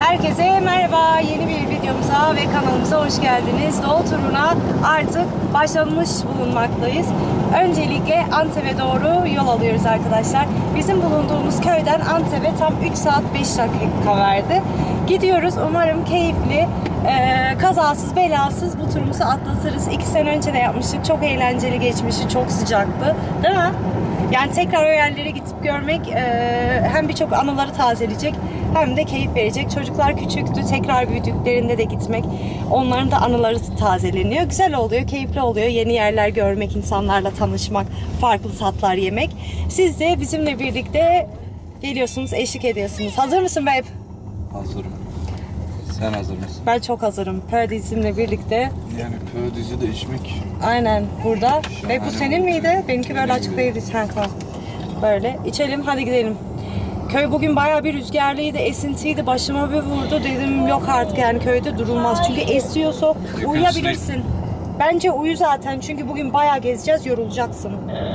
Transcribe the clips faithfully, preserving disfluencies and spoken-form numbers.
Herkese merhaba, yeni bir videomuza ve kanalımıza hoş geldiniz. Doğu turuna artık başlamış bulunmaktayız. Öncelikle Antep'e doğru yol alıyoruz arkadaşlar. Bizim bulunduğumuz köyden Antep'e tam üç saat beş dakika verdi. Gidiyoruz, umarım keyifli, e, kazasız belasız bu turumuzu atlatırız. İki sene önce de yapmıştık, çok eğlenceli geçmişti, çok sıcaktı değil mi? Yani tekrar o yerlere gidip görmek e, hem birçok anıları tazeleyecek hem de keyif verecek. Çocuklar küçüktü, tekrar büyüdüklerinde de gitmek, onların da anıları tazeleniyor. Güzel oluyor, keyifli oluyor. Yeni yerler görmek, insanlarla tanışmak, farklı tatlar yemek. Siz de bizimle birlikte geliyorsunuz, eşlik ediyorsunuz. Hazır mısın babe? Hazırım. Sen hazır mısın? Ben çok hazırım. Pördizimle birlikte. Yani pördizi de içmek. Aynen burada. Ve bu senin miydi? Benimki böyle Benim açık gibi. değildi. Tamam. Böyle içelim, hadi gidelim. Köy bugün bayağı bir rüzgarlıydı, esintiydi, başıma bir vurdu. Dedim yok artık, yani köyde durulmaz. Çünkü esiyorsa uyuyabilirsin. Bence uyu zaten, çünkü bugün bayağı gezeceğiz, yorulacaksın.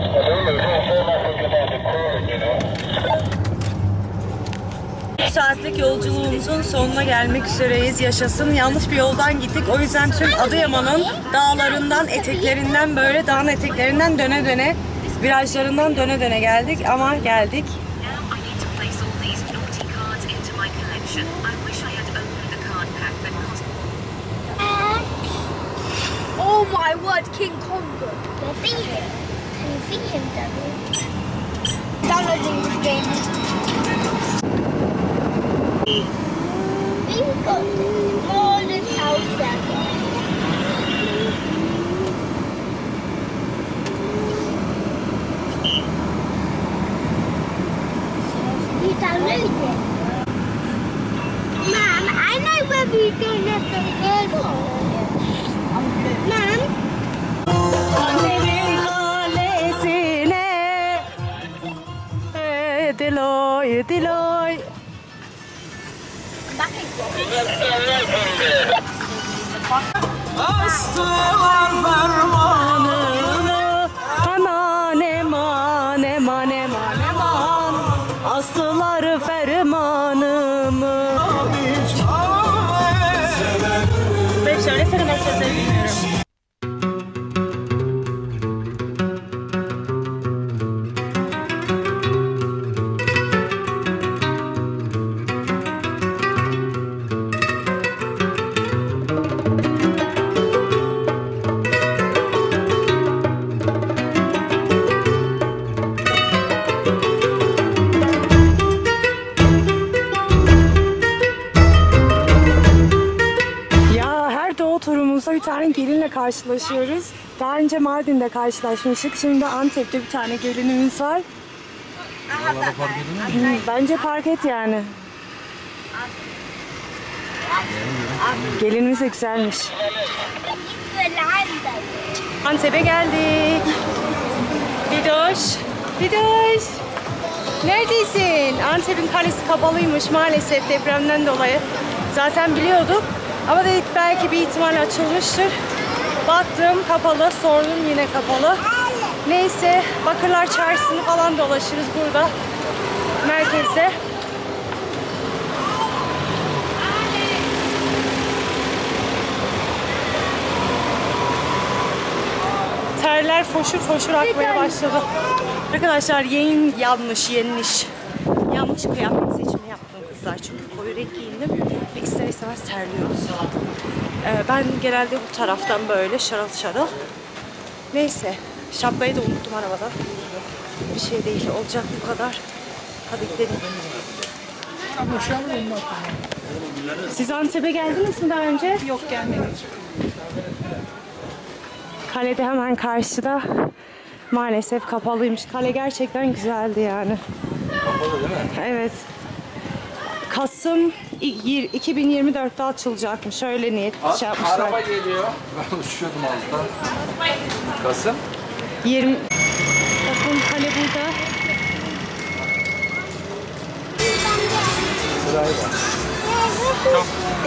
üç saatlik yolculuğumuzun sonuna gelmek üzereyiz. Yaşasın. Yanlış bir yoldan gittik. O yüzden tüm Adıyaman'ın dağlarından, eteklerinden, böyle dağın eteklerinden döne döne, virajlarından döne döne geldik ama geldik. Oh my word, King Kong! Can you see him? Can you see him, Daddy? Downloading this game. We've got the smallest house ever. You download it? Mom, I know where we're gonna go. Mom? Antep'in kalesine Diloy, Diloy. Astılar fermanını, aman eman eman eman eman, astılar fermanımı. Ben söylesene, ben sözleri bilmiyorum. Bir tane gelinle karşılaşıyoruz. Daha önce Mardin'de karşılaşmıştık. Şimdi Antep'te bir tane gelinimiz var. Oralarda park edin mi? Bence park et yani. Gelinimiz de güzelmiş. Antep'e geldik. Bidoş. Bidoş. Neredesin? Antep'in kalesi kapalıymış maalesef depremden dolayı. Zaten biliyorduk. Ama dedik belki bir ihtimal açılmıştır. Baktım kapalı, sordum yine kapalı. Neyse, Bakırlar Çarşısı'nı falan dolaşırız burada, merkezde. Terler foşur foşur akmaya başladı. Arkadaşlar yeni yanlış, yeniş. Yanlış kıyafet seçimi yaptım kızlar. Çünkü koyu renk giyindim ve ister istemez terliyoruz. Ee, ben genelde bu taraftan böyle şarıl şarıl. Neyse, şapkayı da unuttum arabada. Bir şey değil, olacak bu kadar. Hadi gidelim. Siz Antep'e geldiniz mi daha önce? Yok, gelmedim. Kalede hemen karşıda. Maalesef kapalıymış. Kale gerçekten güzeldi yani. Kapalı değil mi? Evet. Kasım iki bin yirmi dört'te açılacakmış. Öyle niyet şey yapmışlar. Araba geliyor. Ben uçuyordum az daha. Kasım? yirmi Bakın kale burada. Sırayı var. Çok.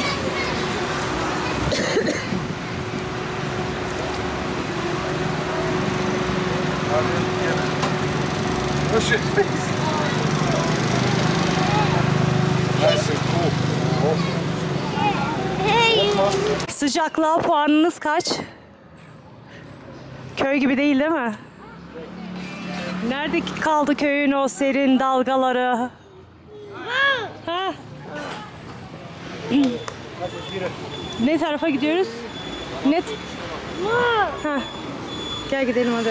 Hoş geldiniz. Nice and cool. Oh. Sıcaklığa puanınız kaç? Köy gibi değil değil mi? Nerede kaldı köyün o serin dalgaları? Ha? Ne tarafa gidiyoruz? Net. Ha. Gel gidelim hadi.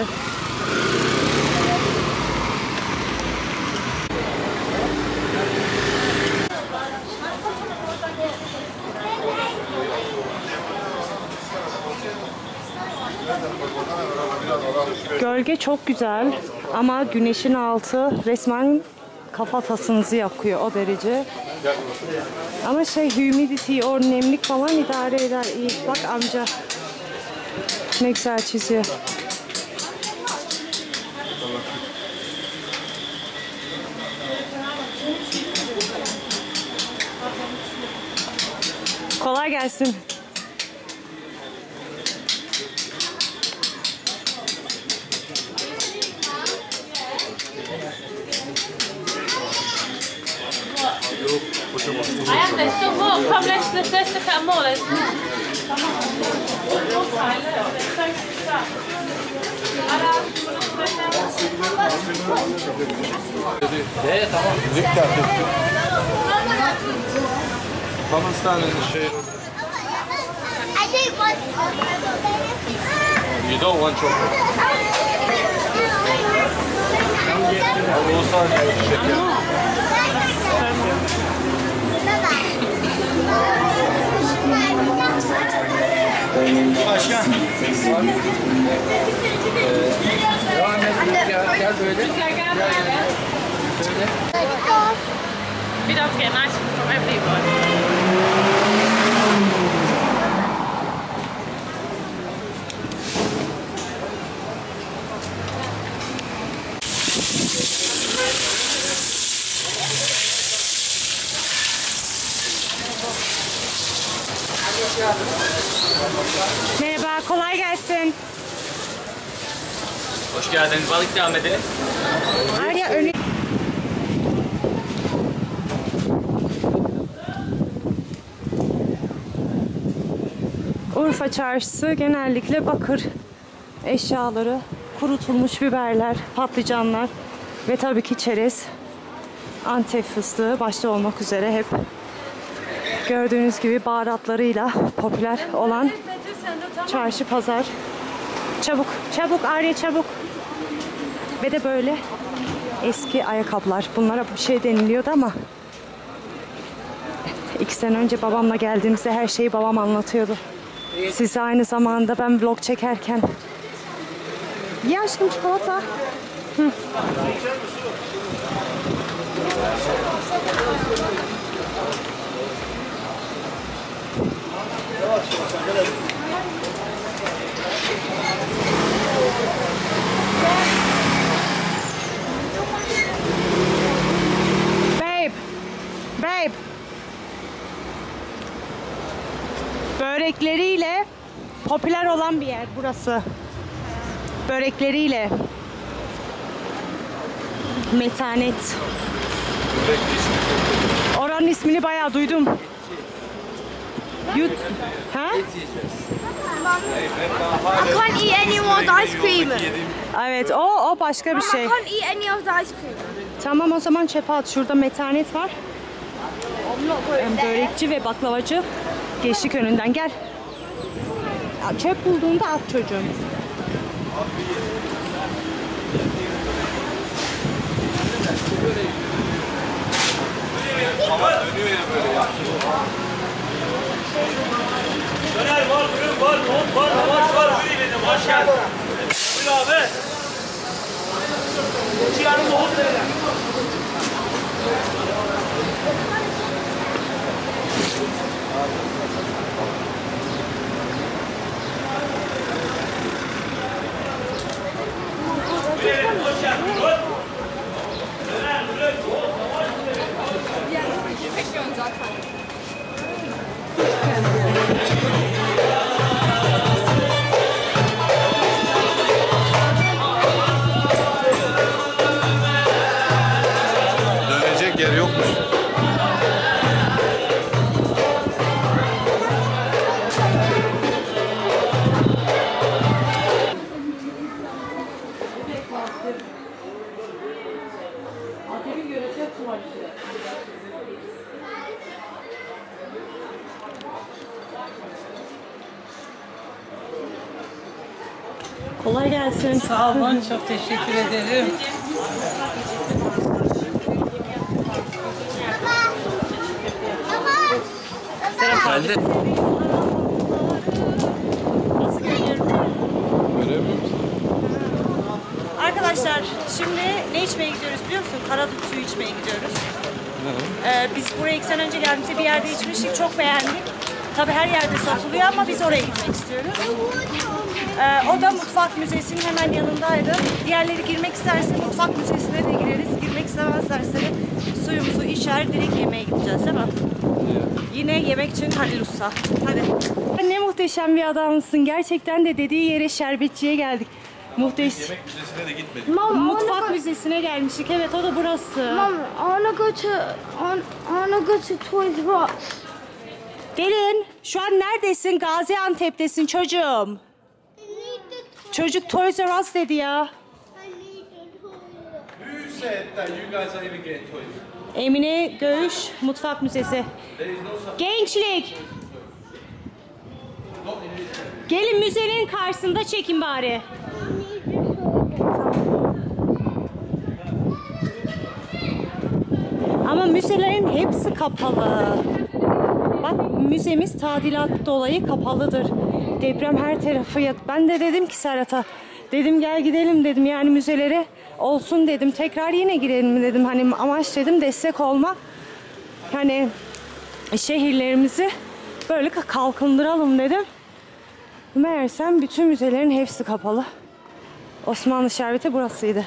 Gölge çok güzel ama güneşin altı resmen kafatasınızı yakıyor o derece. Ama şey humidity, o nemlik falan idare eder iyi. Bak amca ne güzel çiziyor. Kolay gelsin. I have this still more. Come, let's let's let's look at more. Let's. De tamam. Müzik geldi. Pakistan'ın şey. I don't want. You don't want chocolate. O sadece şeker. Başkan. Devam et. Gel, gel böyle. Gel böyle. Böyle. We'd have to get nice from everyone. Merhaba, kolay gelsin. Hoş geldiniz. Balık devam edelim. Arya önü... Urfa çarşısı genellikle bakır eşyaları, kurutulmuş biberler, patlıcanlar ve tabii ki çerez, Antep fıstığı başta olmak üzere hep gördüğünüz gibi baharatlarıyla popüler olan çarşı pazar. Çabuk, çabuk Arya çabuk. Ve de böyle eski ayakkabılar. Bunlara bir şey deniliyordu ama iki sene önce babamla geldiğimizde her şeyi babam anlatıyordu. Size aynı zamanda ben vlog çekerken. Ya aşkım çikolata. Hı. Babe. Babe. Börekleriyle popüler olan bir yer burası. Börekleriyle. Metanet. Oranın ismini bayağı duydum. Yut. Ha? I can't eat any more of the ice cream. Evet, o o başka bir Mom, şey. I can't eat any of the ice cream. Tamam o zaman çöpe at. Şurada metanet var. I'm not going Hem there. börekçi ve baklavacı. Geçtik önünden gel. Ya, çöp bulduğunda at çocuğum. Ama dönüyor ya böyle ya. Döner var, fırın var, nohut var, lavaş var, buyur dedim, hoş geldin. Buyur abi. Ciğerli nohut verelim. Buyurun, hoş geldin. Döner, fırın, nohut, lavaş Dönecek yer yokmuş. Kolay gelsin. Sağ olun, çok teşekkür ederim. Halde. Göremiyor musun? Arkadaşlar şimdi ne içmeye gidiyoruz biliyor musun? Karadut suyu içmeye gidiyoruz. Ee, biz buraya iki sene önce geldiğimizde bir yerde içmiştik, çok beğendik. Tabii her yerde satılıyor ama biz oraya gitmek istiyoruz. Ee, o da Mutfak Müzesi'nin hemen yanındaydı. Diğerleri girmek isterse Mutfak Müzesi'ne de gireriz. Girmek istemezlerse de suyumuzu içer, direkt yemeğe gideceğiz değil mi? Yine yemek için Halil Usta. Hadi. Ne muhteşem bir adamsın. Gerçekten de dediği yere şerbetçiye geldik. Muhteşem. Yemek müzesine de gitmedik. Mom, I Mutfak wanna go, Müzesi'ne gelmiştik. Evet, o da burası. Mom, I wanna go to, I wanna go to Toys R Us. Derin, şu an neredesin? Gaziantep'tesin çocuğum. Çocuk Toys R Us dedi ya. Who said that you guys are even getting toys? Emine Göğüş Mutfak Müzesi. Gençlik. Gelin müzenin karşısında çekin bari. Ama müzelerin hepsi kapalı. Bak müzemiz tadilat dolayı kapalıdır. Deprem her tarafı yak. Ben de dedim ki Serhat'a, dedim gel gidelim dedim, yani müzelere olsun dedim. Tekrar yine girelim dedim. Hani amaç dedim destek olmak. Hani şehirlerimizi böyle kalkındıralım dedim. Meğersem bütün müzelerin hepsi kapalı. Osmanlı Şerbeti burasıydı.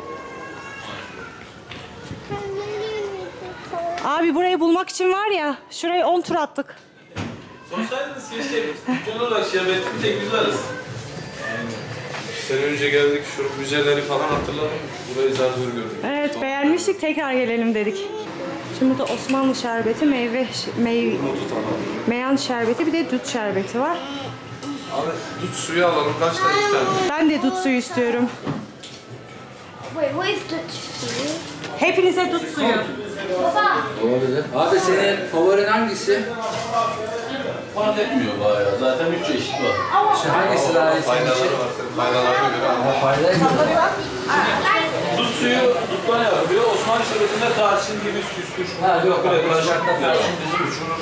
Abi burayı bulmak için var ya, şurayı on tur attık. Sorsaydınız keşke dükkan olarak şerbetli bir tek biz varız. Sene önce geldik, şu müzeleri falan hatırladım. Burayı zar zor gördük. Evet, beğenmiştik, tekrar gelelim dedik. Şimdi de Osmanlı şerbeti, meyve, meyve, meyan şerbeti, bir de dut şerbeti var. Abi dut suyu alalım. Kaç tane? İki tane. Ben de dut suyu istiyorum. Wait, what is the Hepinize dut suyu. Olabilir. Abi senin favorin hangisi? Fark etmiyor bayağı. Zaten üç çeşit var. Şu hangisi daha iyi senin için? Faydaları var. Faydalarına göre ama. Fayda Dut suyu, duttan yapılıyor. Osmanlı şerbetinde tarçın gibi küskür. Ha yok. Böyle Bak, karışık sıcakta yani. tarçın bizi uçurur.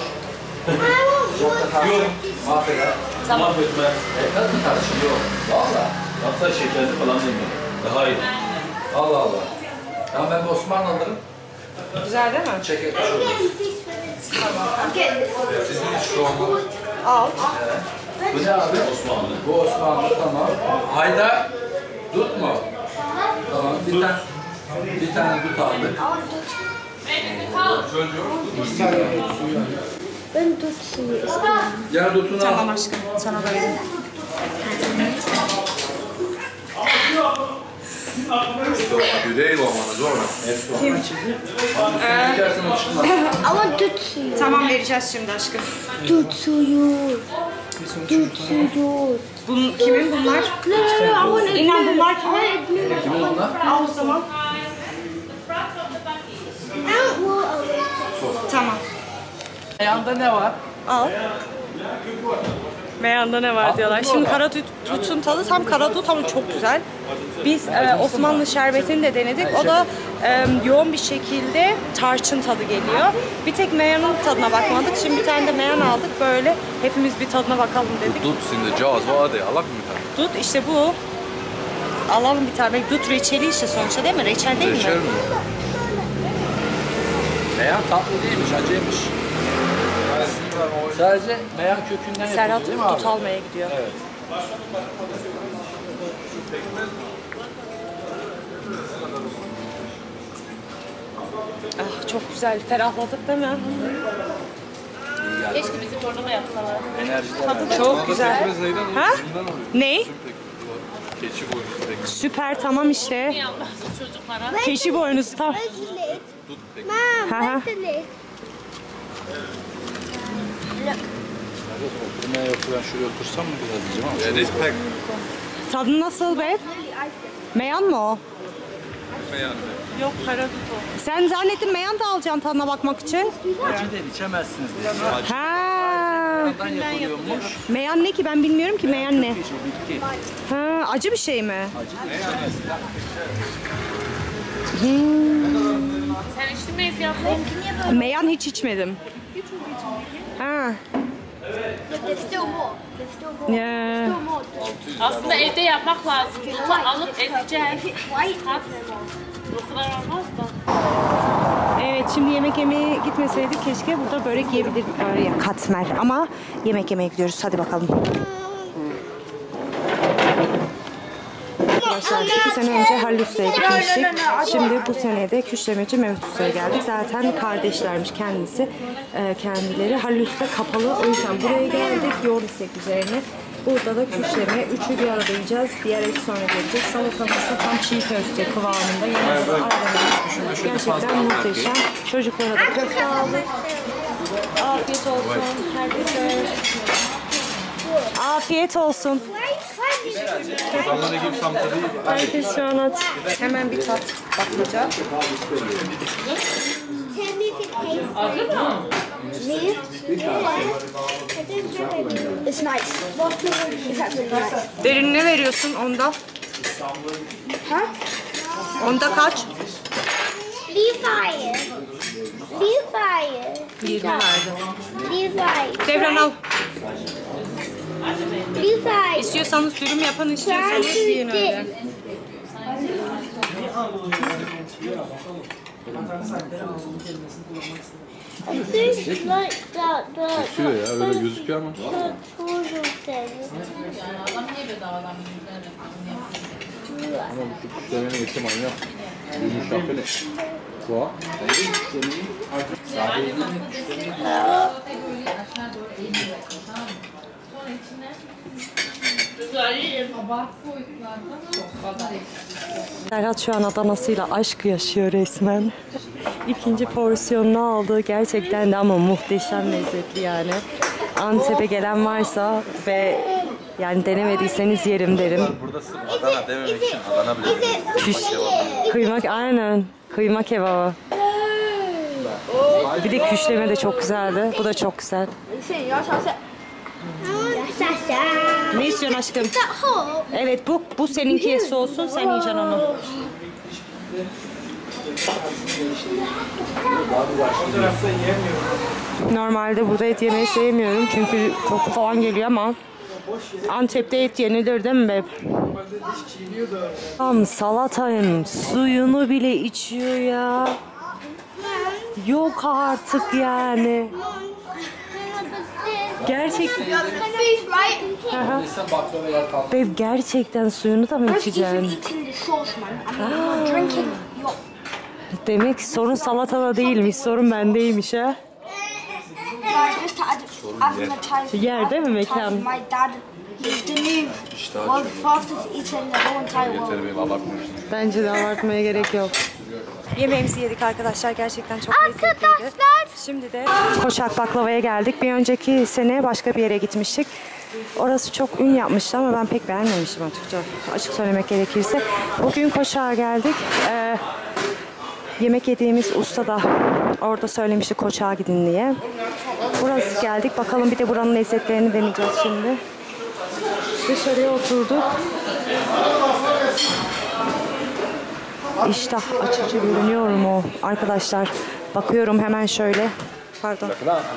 Yok. Mahveder. Mahvetme. E, tadı tarçın yok. Valla. Hatta şekerli falan demiyor. Daha iyi. Allah Allah. Tamam ben bir Osmanlı alırım. Güzel değil mi? Çek etmiş oluruz. Sizin hiç doğumlu. Al. Bu ne abi? Osmanlı. Bu Osmanlı tamam. Hayda. Dut mu? Tamam bir tane. Bir tane dut aldık. Ben tut suyu istiyorum. Ya dutunu al. Tamam aşkım, sana da vereyim. Yüreği olmanı zor mu? Kim? Hikayesini çıkmaz. I want tut suyu. Tamam, vereceğiz şimdi aşkım. Tut suyu. Tut suyu. Bun, kimin bunlar? No, no, no, I want it. İnan bunlar kimin? Kimin onlar? Al o zaman. Tamam. Yanında ne var? Al. Meyanda ne var diyorlar. Şimdi karadutun tadı tam karadut ama çok güzel. Biz e, Osmanlı şerbetini de denedik. O da e, yoğun bir şekilde tarçın tadı geliyor. Bir tek meyanın tadına bakmadık. Şimdi bir tane de meyan aldık. Böyle hepimiz bir tadına bakalım dedik. Duts in the jars. What are they? Alak mı bir tane? Dut işte bu. Alalım bir tane. Dut reçeli işte sonuçta değil mi? Reçel değil mi? Reçel mi? Meyan tatlı değilmiş, acıymış. Sadece meyan kökünden Serhat yapılıyor değil mi abi? dut almaya gidiyor. Evet. Ah çok güzel. Ferahladık değil mi? Keşke bizi tornava yapsalar. Enerjiden Tadı çok güzel. Ha? Ne? Keçi boynuzu pek. Süper, tamam işte. Yapmaz çocuklara. Keçi boynuzu tam. Dut pek. Mom, Haha. where's the lid? Oturmaya yok, ben şuraya otursam mı biraz diyeceğim ama. Yeah, this pek. Tadı nasıl be? Meyan mı o? Meyan. Yok, karadut o. Sen zannettin meyan da alacaksın tadına bakmak için. Acı değil, içemezsiniz diye. Ha. Meyandan yapılıyormuş. Meyan ne ki, ben bilmiyorum ki meyan ne. Ha, acı bir şey mi? Sen içtin mi Ezgi abla? Meyan hiç içmedim. Ha. There's still more. There's still more. Ya. Still more. Aslında evde yapmak lazım. Bunu alıp ezeceğiz. Bu kadar olmaz da. Evet, şimdi yemek yemeye gitmeseydik keşke burada börek yiyebilirdik. Öyle katmer, ama yemek yemeye gidiyoruz. Hadi bakalım. Arkadaşlar iki sene önce Halil Usta'ya gitmiştik. Şimdi bu sene de Küşlemeci Mehmet Usta'ya geldik. Zaten kardeşlermiş kendisi. Ee, kendileri. Halil Usta kapalı. O yüzden buraya geldik. Yoğurt istek üzerine. Burada da küşleme. Üçü bir arada yiyeceğiz. Diğer et sonra gelecek. Salatamız da tam çiğ köfte kıvamında. Yanında da aradığımız gerçekten muhteşem. Çocuklara da köfte aldık. Afiyet olsun herkese. Afiyet olsun. Adamlara gibi samtı değil. Herkes şu an aç. Hemen bir tat bakacak. Tell me if it tastes me. It's nice. It's actually nice. Derin ne veriyorsun onda? Huh? Onda kaç? Levi. Levi. yirmi verdim. Levi. Devran al. Levi. İstiyorsanız dürüm yapın, istiyorsanız yiyin öyle. I think like that. The, Gözüküyor ya, öyle gözüküyor ama. the turtle thing. Ama bu kuşlarına eti manyak. Yumuşak böyle. Bu. Serhat şu an Adana'sıyla aşk yaşıyor resmen. İkinci porsiyonunu aldı. Gerçekten de ama muhteşem lezzetli yani. Antep'e gelen varsa ve yani denemediyseniz yerim derim. Burada sırf Adana dememek için Adana bile. Küş, kıymak aynen. Kıyma kebabı. Bir de küşleme de çok güzeldi. Bu da çok güzel. Ne istiyorsun aşkım? Evet, bu bu seninki olsun, sen yiyeceksin onu. Normalde burada et yemeyi sevmiyorum çünkü koku falan geliyor ama Antep'te et yenilir değil mi beb? Tam salatanın suyunu bile içiyor ya. Yok artık yani. Gerçekten. Bev gerçekten suyunu da mı içeceksin? Demek sorun salatada değilmiş, sorun bendeymiş ha. Yer değil mi mekan? Bence de abartmaya gerek yok. Yemeğimizi yedik arkadaşlar. Gerçekten çok lezzetliydi. Şimdi de Koçak Baklava'ya geldik. Bir önceki sene başka bir yere gitmiştik. Orası çok ün yapmıştı ama ben pek beğenmemiştim açıkça. Açık söylemek gerekirse. Bugün Koçak'a geldik. Ee, yemek yediğimiz usta da orada söylemişti Koçak'a gidin diye. Burası geldik. Bakalım bir de buranın lezzetlerini deneyeceğiz şimdi. Dışarıya oturduk. İştah açıcı görünüyor mu arkadaşlar? Bakıyorum hemen şöyle. Pardon.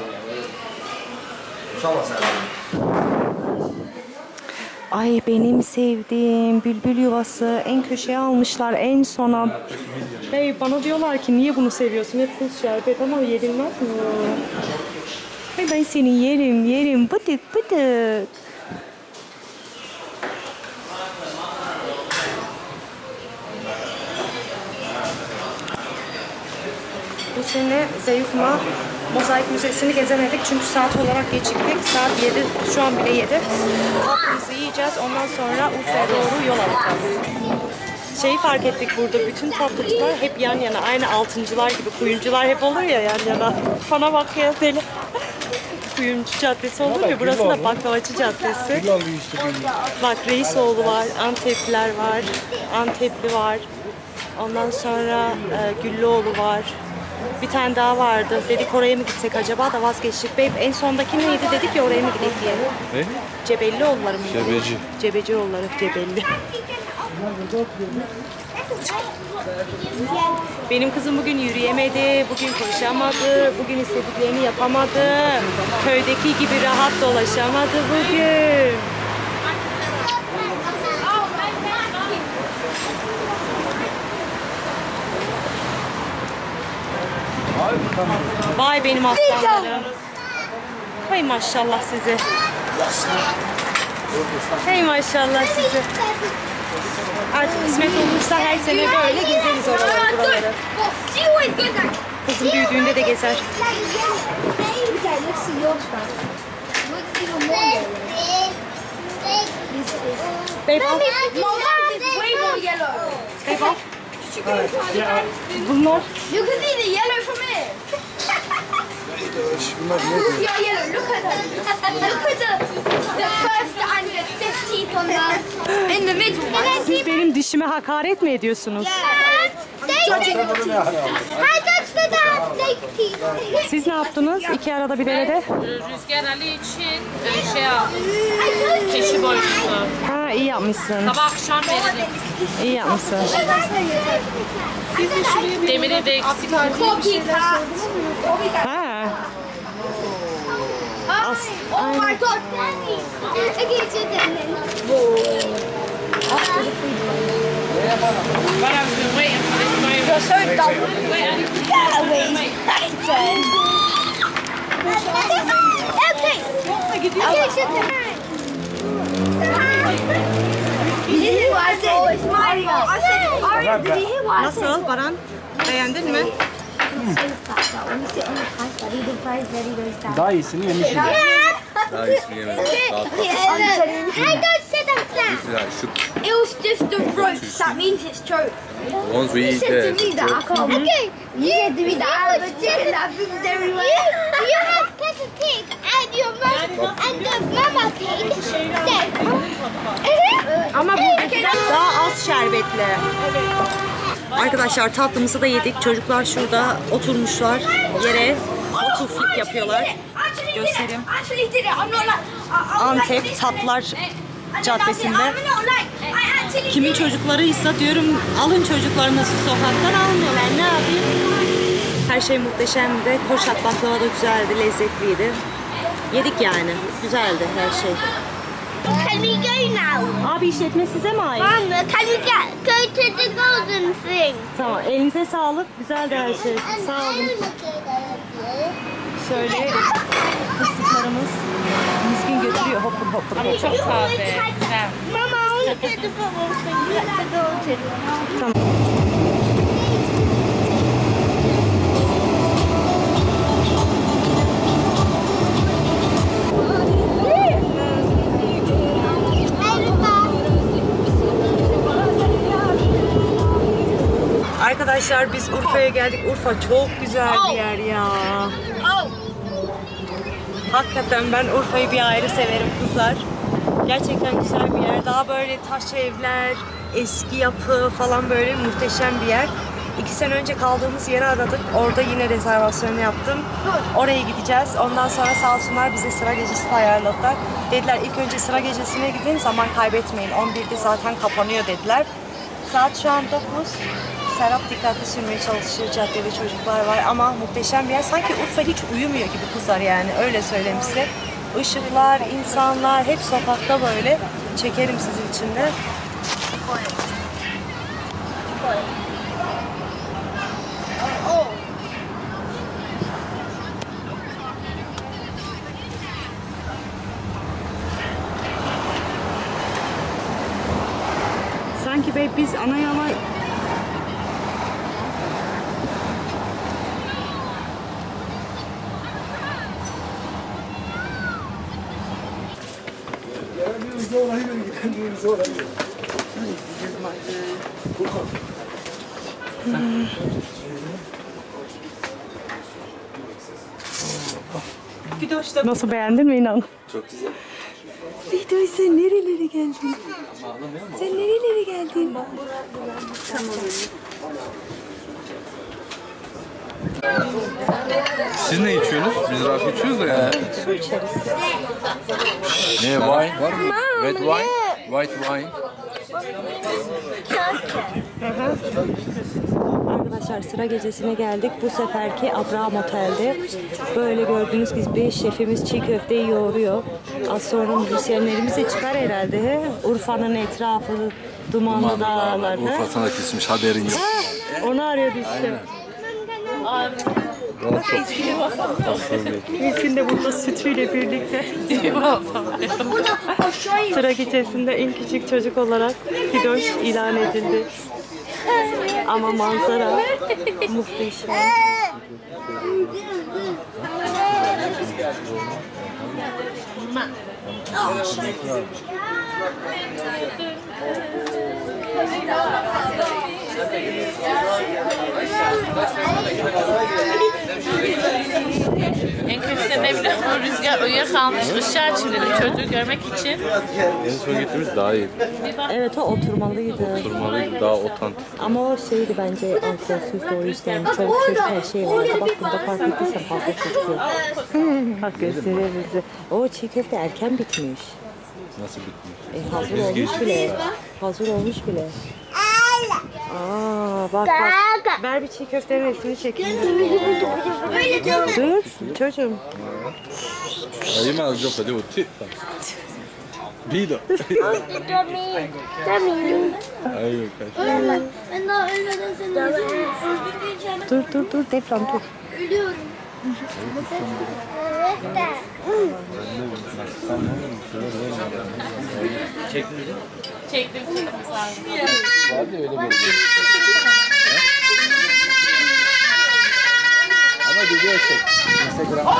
Ay benim sevdiğim bülbül yuvası en köşeye almışlar en sona. Hey bana diyorlar ki niye bunu seviyorsun? Hep tuz şerbet ama yenilmez mi? Hey ben seni yerim yerim bıdık bıdık. Bu sene Zeyukma Mozaik Müzesi'ni gezemedik çünkü saat olarak geciktik. Saat yedi, şu an bile yedi. Tatlımızı yiyeceğiz, ondan sonra Urfa'ya doğru yol alacağız. Şeyi fark ettik burada, bütün tatlıcılar hep yan yana, aynı altıncılar gibi, kuyumcular hep olur ya yan yana. Bana bak ya deli. Kuyumcu Caddesi olur ya, burası da Baklavacı Caddesi. Bak Reisoğlu var, Antepliler var, Antepli var. Ondan sonra e, Güllüoğlu var. Bir tane daha vardı. Dedik oraya mı gitsek acaba da vazgeçtik. Bey en sondaki neydi dedik ya oraya mı gidelim diye. Ne? Cebellioğulları mı? Cebeci. Cebecioğulları, Cebelli. Benim kızım bugün yürüyemedi, bugün koşamadı, bugün istediklerini yapamadı. Köydeki gibi rahat dolaşamadı bugün. Vay benim aslanlarım. Hay maşallah sizi. Hey maşallah sizi. Artık kısmet olursa her sene böyle gezeriz oraları buraları. Kızım büyüdüğünde de gezer. Babe al. Babe al. Bunlar. You can see the yellow from here. Look at your yellow. Look at them. Look at the the first and the fifteenth on the in the middle. Siz benim dişime hakaret mi ediyorsunuz? Siz ne yaptınız iki arada bir derede? Rüzgar Ali için e, şey aldım. Keçi boynuzu. Ha iyi yapmışsın. Sabah akşam veririm. İyi yapmışsın. Demiri de eksik. Ha. As Oh my god. But I've been waiting for this moment. You're so dumb. Wait, Ali. Get away. Okay. Okay, shut the man. Did you hear what I said? It's Mario. I said, Mario, did you hear what I said? nasıl Baran? Beğendin mi? Daha iyisini yemişim. Daha iyisini yemedim. Daha I don't say that. güzel. Şu It was just the ropes. That means it's true. ones we You eat said there. to me that I can't. Okay, you said to me that I was chicken that brings everywhere. You, you have Peppa Pig and your mom and the mama pig said. Ama bu daha az şerbetli. Arkadaşlar tatlımızı da yedik. Çocuklar şurada oturmuşlar yere. Otur flip yapıyorlar. Göstereyim. Antep Tatlar Caddesi'nde. Kimin çocuklarıysa diyorum alın çocuklarınızı sokaktan almıyorlar. Ne yapayım? Her şey muhteşemdi. Koşat baklava da güzeldi, lezzetliydi. Yedik yani. Güzeldi her şey. Can we go now? Abi işletme size mi ait? Mom, can we get go to the golden thing? Tamam. Elinize sağlık. Güzeldi her şey. Sağ olun. Şöyle fıstıklarımız miskin götürüyor hopur hopur hopur. Çok taze. Güzel. Mama, I want to get the golden thing. You get the golden. Tamam. Arkadaşlar biz Urfa'ya geldik. Urfa çok güzel bir yer ya. Oh. Hakikaten ben Urfa'yı bir ayrı severim kızlar. Gerçekten güzel bir yer. Daha böyle taş evler, eski yapı falan böyle muhteşem bir yer. İki sene önce kaldığımız yeri aradık. Orada yine rezervasyonu yaptım. Oraya gideceğiz. Ondan sonra sağ olsunlar bize sıra gecesi de ayarladılar. Dediler ilk önce sıra gecesine gidin, zaman kaybetmeyin. on birde zaten kapanıyor dediler. Saat şu an dokuz. Serap dikkatli sürmeye çalışıyor. Caddede çocuklar var ama muhteşem bir yer. Sanki Urfa hiç uyumuyor gibi kızlar yani. Öyle söyleyeyim size. Işıklar, insanlar hep sokakta böyle. Çekerim sizin için de. Sanki be biz ana yama Nasıl, beğendin mi inan? Çok güzel. Fidoy sen nerelere geldin? Sen nerelere geldin? Tamam. Siz ne içiyorsunuz? Biz rakı içiyoruz da yani. Su içeriz. Ne wine? Var mı? Red wine? White wine? Arkadaşlar sıra gecesine geldik. Bu seferki Abraham Otel'de. Böyle gördüğünüz gibi şefimiz çiğ köfteyi yoğuruyor. Az sonra müzisyenlerimiz de çıkar herhalde. He? Urfa'nın etrafı, dumanlı dağlar. Urfa sana kesmiş haberin yok. Ha, onu arıyordu işte. Miskin de burada sütüyle birlikte. Sıra gecesinde en küçük çocuk olarak Fidoş ilan edildi. Ama manzara muhteşem. En kötüsü ne biliyor musun? Rüzgar uyuyakalmış, ışığı açayım dedim çocuğu görmek için. En son gittiğimiz daha iyi. Evet o oturmalıydı. Oturmalıydı, daha otantik. Ama o şeydi bence alkolsüzdü, o yüzden çoluk çocuk her şey vardı. Bak burada fark ettiysen fazla çocuk yok. Bak gösteriyor bizi. O çiğ köfte erken bitmiş. Nasıl bitmiş? E, hazır olmuş bile. Hazır olmuş bile. Aa bak bak. Ver bir çiğ köftenin resmini çekeyim. Dur çocuğum. Ayı mı alacak hadi o tip. Bir de. Ay yok. Ben daha ölmeden seni öldüreceğim. Dur dur dur Defran dur. Ölüyorum. Çektim çektim lazım. Hadi öyle böyle. Ama video çek. Instagram.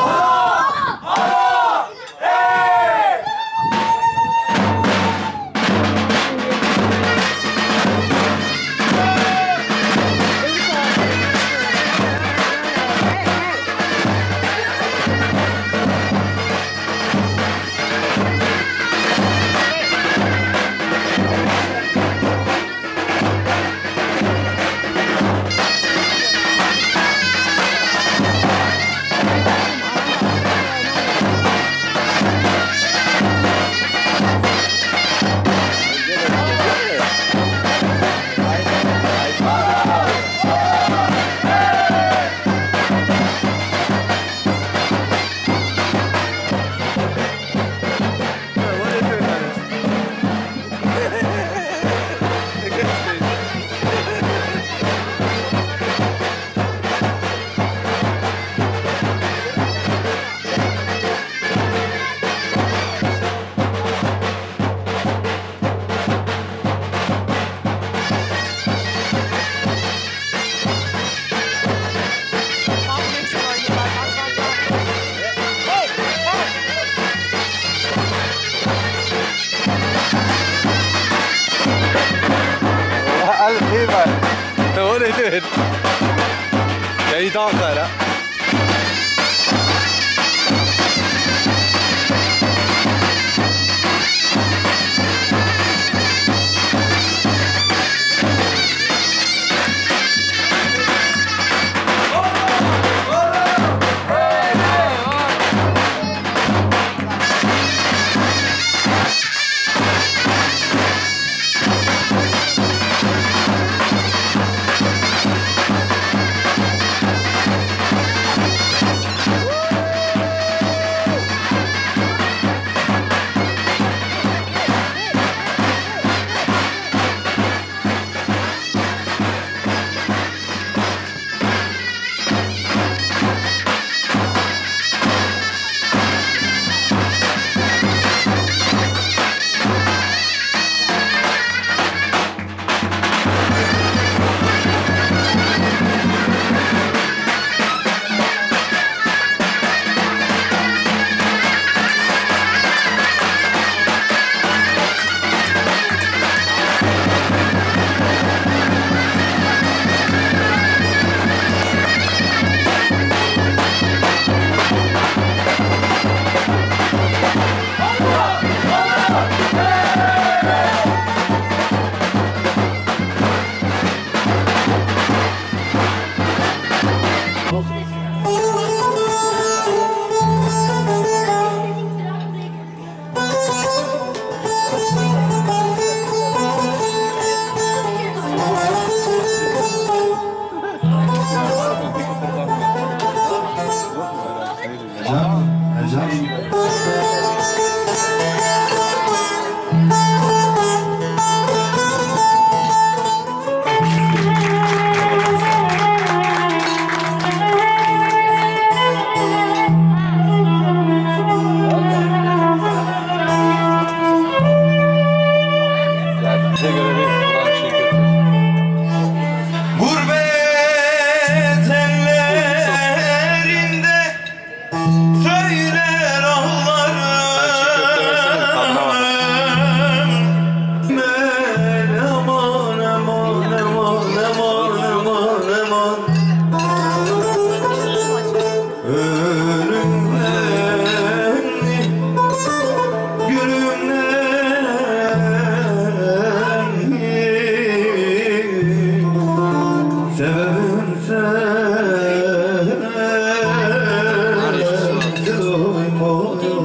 الخيمة تولد جاي داخل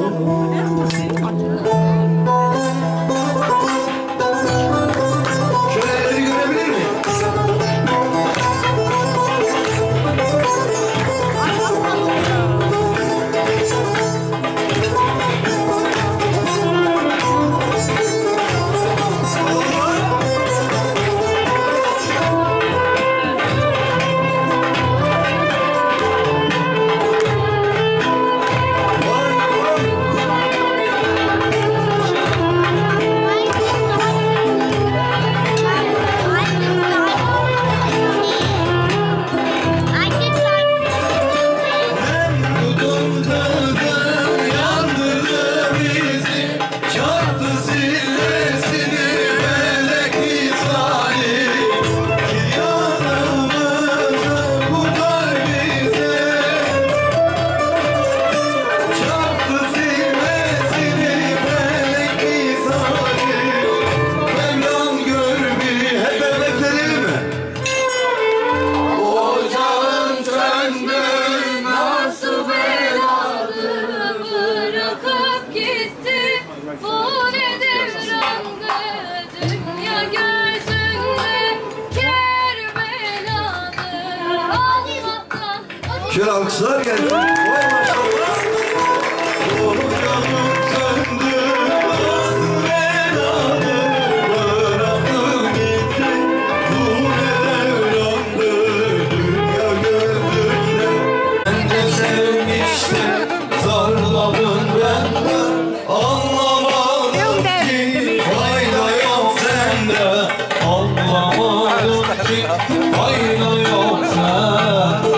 Şöyle alkışlar gelsin. Vay maşallah. Oh canım söndü, nasıl beladı, bıraktı gitti. Bu ne devrandı, dünya gözünde. Bence sevmiştim, zarladın benden. Anlamadım ki, fayda yok sende. Anlamadım ki, fayda yok sende.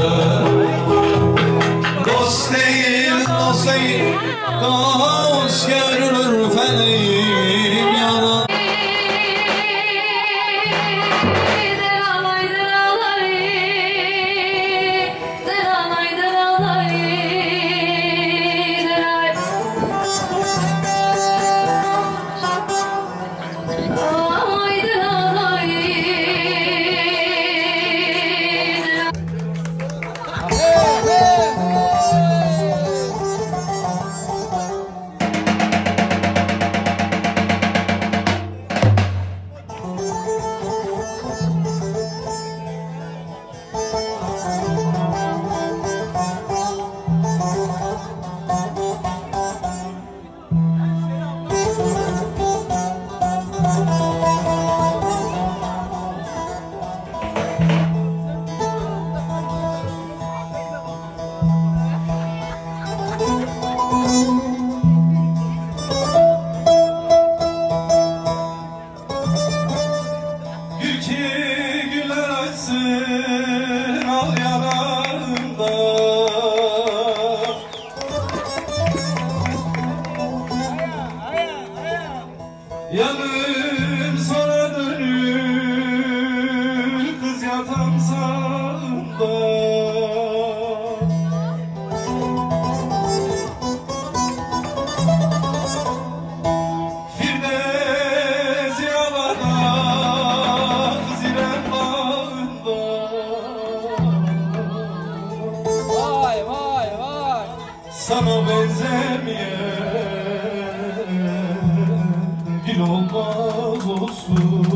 Dost değil, dost değil, hoş görülür feleğim yalan. Yanım sana dönür, kız yatan sağında. Firdevs yalada, kız İrem bağında. Vay vay vay. Sana benzemeyen gül olmaz olsun,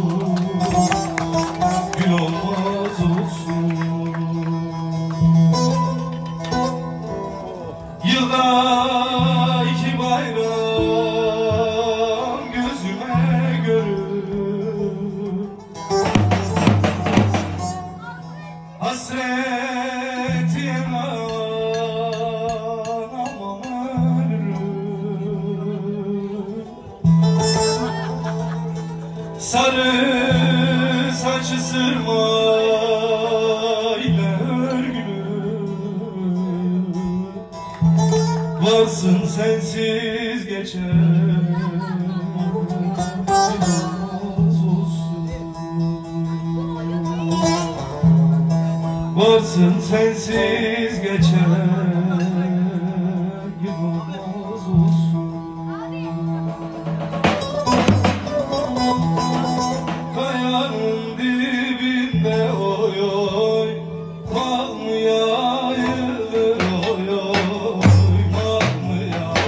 gül olmaz olsun. Yılda iki bayram gözüme görür, hasret yaman aman ölürüm. Sarı saçı sırma ile örgülü, varsın sensiz geçer, olmaz olsun. Varsın sensiz geçer, olmaz olsun. Kayanın dibinde oy oy, mal mı yayılır oy oy, mal mı yayılır.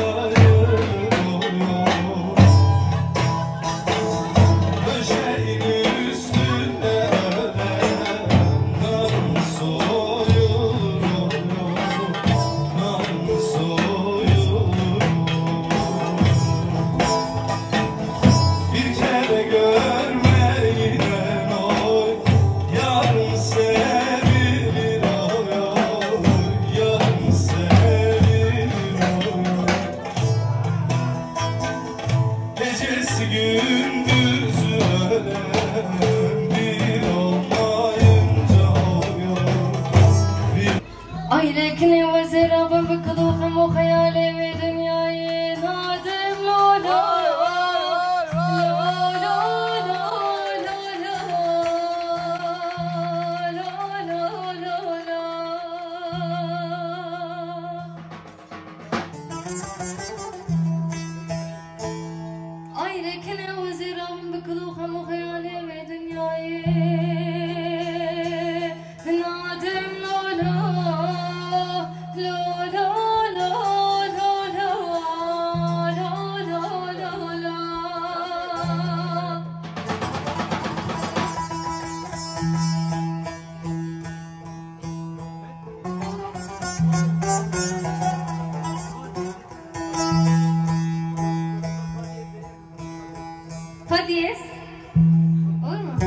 Fadiyes. Olur mu?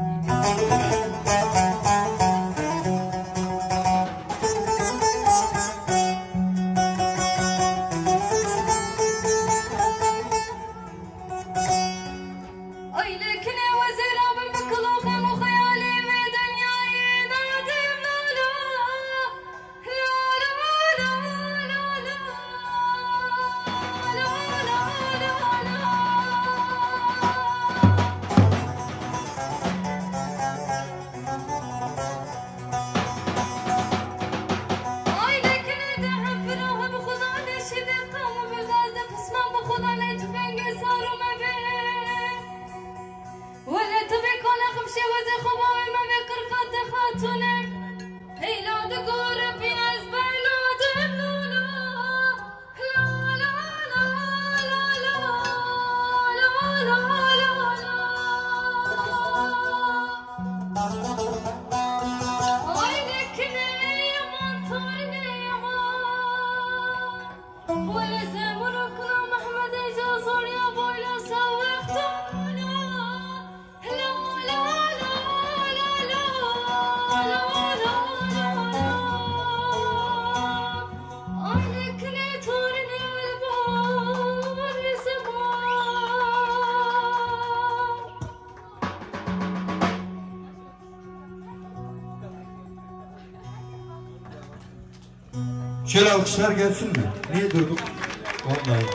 Şöyle alkışlar gelsin mi? Niye durduk? Vallahi.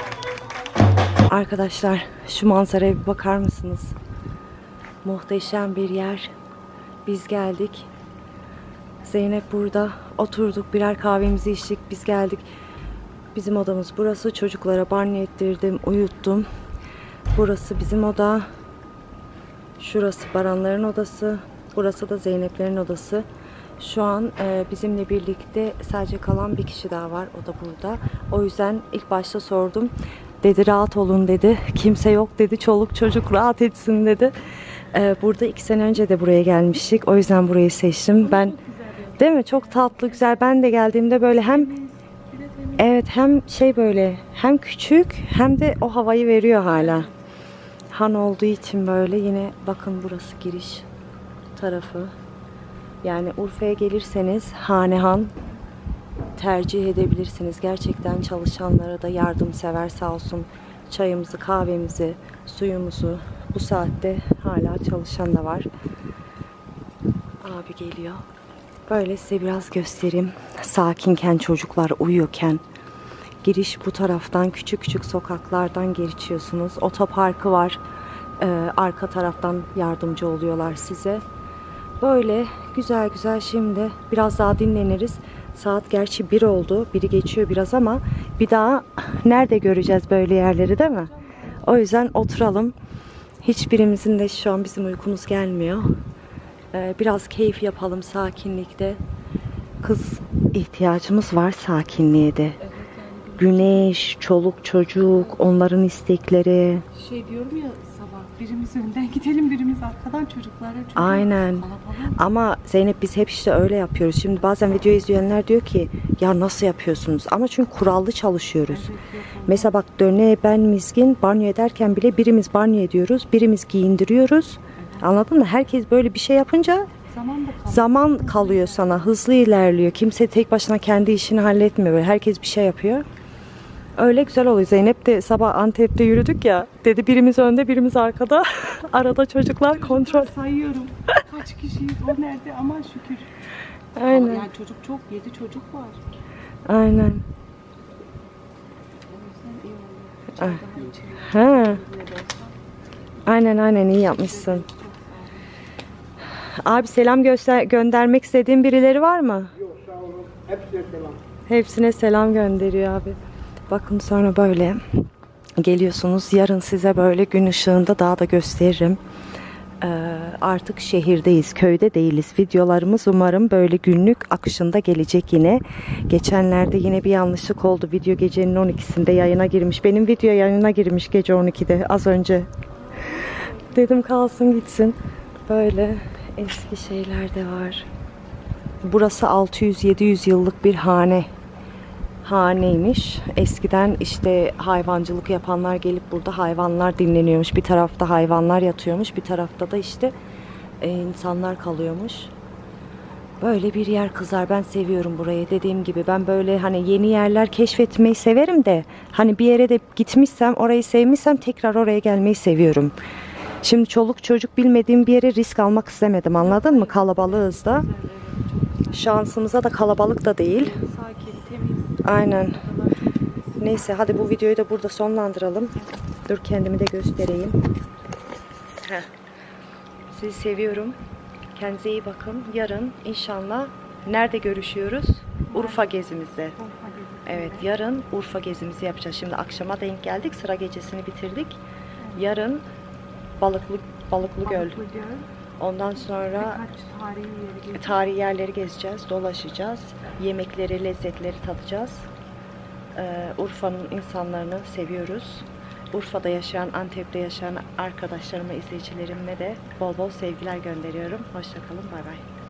Arkadaşlar şu manzaraya bir bakar mısınız? Muhteşem bir yer. Biz geldik. Zeynep burada. Oturduk, birer kahvemizi içtik. Biz geldik. Bizim odamız burası. Çocuklara banyo ettirdim, uyuttum. Burası bizim oda. Şurası Baranların odası. Burası da Zeyneplerin odası. Şu an e, bizimle birlikte sadece kalan bir kişi daha var. O da burada. O yüzden ilk başta sordum. Dedi rahat olun dedi. Kimse yok dedi. Çoluk çocuk rahat etsin dedi. E, burada iki sene önce de buraya gelmiştik. O yüzden burayı seçtim. Ben, değil mi? Çok tatlı, güzel. Ben de geldiğimde böyle hem evet hem şey böyle hem küçük hem de o havayı veriyor hala. Han olduğu için böyle yine bakın burası giriş tarafı. Yani Urfa'ya gelirseniz Hanehan tercih edebilirsiniz. Gerçekten çalışanlara da yardımsever sağ olsun. Çayımızı, kahvemizi, suyumuzu bu saatte hala çalışan da var. Abi geliyor. Böyle size biraz göstereyim. Sakinken, çocuklar uyuyorken. Giriş bu taraftan, küçük küçük sokaklardan geçiyorsunuz. Otoparkı var. Ee, arka taraftan yardımcı oluyorlar size. Böyle güzel güzel şimdi biraz daha dinleniriz. Saat gerçi bir oldu. Biri geçiyor biraz ama bir daha nerede göreceğiz böyle yerleri, değil mi? O yüzden oturalım. Hiçbirimizin de şu an bizim uykumuz gelmiyor. Ee, biraz keyif yapalım sakinlikte. Kız ihtiyacımız var sakinliğe de. Güneş, çoluk çocuk, onların istekleri. Şey diyorum ya sabah, birimiz önden gidelim, birimiz arkadan, çocuklara çocuk. Aynen. Ama Zeynep biz hep işte öyle yapıyoruz. Şimdi bazen video izleyenler diyor ki ya nasıl yapıyorsunuz? Ama çünkü kurallı çalışıyoruz. Evet, mesela bak Döne, ben, Mizgin banyo ederken bile birimiz banyo ediyoruz, birimiz giyindiriyoruz. Evet. Anladın mı? Herkes böyle bir şey yapınca zaman, kalıyor. zaman kalıyor sana. Hızlı ilerliyor. Kimse tek başına kendi işini halletmiyor. Böyle herkes bir şey yapıyor. Öyle güzel oluyor. Zeynep de sabah Antep'te yürüdük ya. Dedi birimiz önde, birimiz arkada. Arada çocuklar, çocuklar kontrol. Sayıyorum. Kaç kişiyiz? O nerede? Aman şükür. Aynen. Yani çocuk çok. Yedi çocuk var. Aynen. Ha. Aynen aynen iyi yapmışsın. Abi selam göster göndermek istediğin birileri var mı? Yok sağ olun. Hepsine selam. Hepsine selam gönderiyor abi. Bakın sonra böyle geliyorsunuz. Yarın size böyle gün ışığında daha da gösteririm. Ee, artık şehirdeyiz, köyde değiliz. Videolarımız umarım böyle günlük akışında gelecek yine. Geçenlerde yine bir yanlışlık oldu. Video gecenin on ikisinde yayına girmiş. Benim video yayına girmiş gece on ikide az önce. Dedim kalsın gitsin. Böyle eski şeyler de var. Burası altı yüz yedi yüz yıllık bir hane. Haneymiş. Eskiden işte hayvancılık yapanlar gelip burada hayvanlar dinleniyormuş. Bir tarafta hayvanlar yatıyormuş. Bir tarafta da işte e, insanlar kalıyormuş. Böyle bir yer kızlar. Ben seviyorum burayı. Dediğim gibi ben böyle hani yeni yerler keşfetmeyi severim de hani bir yere de gitmişsem, orayı sevmişsem tekrar oraya gelmeyi seviyorum. Şimdi çoluk çocuk bilmediğim bir yere risk almak istemedim. Anladın mı? Kalabalığız da. Şansımıza da kalabalık da değil. Aynen. Neyse hadi bu videoyu da burada sonlandıralım. Dur kendimi de göstereyim. Heh. Sizi seviyorum. Kendinize iyi bakın. Yarın inşallah nerede görüşüyoruz? Urfa gezimizde. Evet, yarın Urfa gezimizi yapacağız. Şimdi akşama denk geldik. Sıra gecesini bitirdik. Yarın Balıklı Balıklı Göl. Ondan sonra tarihi yerleri gezeceğiz, dolaşacağız. Yemekleri, lezzetleri tadacağız. Ee, Urfa'nın insanlarını seviyoruz. Urfa'da yaşayan, Antep'te yaşayan arkadaşlarıma, izleyicilerime de bol bol sevgiler gönderiyorum. Hoşça kalın, bay bay.